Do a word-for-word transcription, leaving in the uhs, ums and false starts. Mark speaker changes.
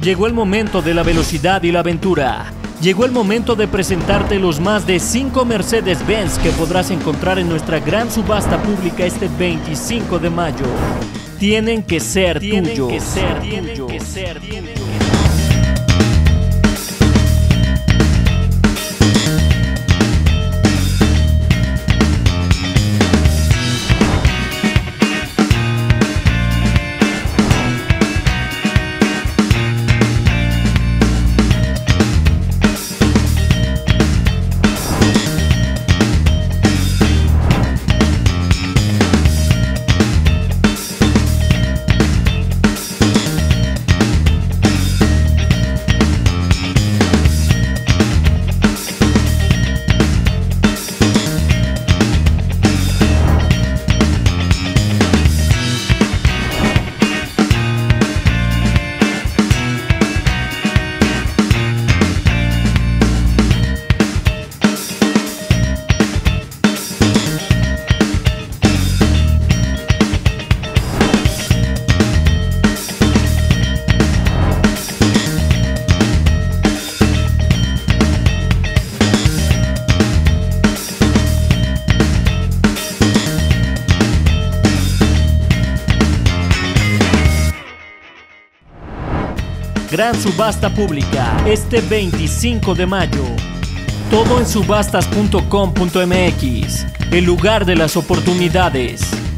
Speaker 1: Llegó el momento de la velocidad y la aventura. Llegó el momento de presentarte los más de cinco Mercedes-Benz que podrás encontrar en nuestra gran subasta pública este veinticinco de mayo. Tienen que ser
Speaker 2: Tienen
Speaker 1: tuyos.
Speaker 2: que ser
Speaker 1: Tienen
Speaker 2: tuyos.
Speaker 1: que ser tuyos. Gran subasta pública este veinticinco de mayo. Todo en subastas punto com punto m x, el lugar de las oportunidades.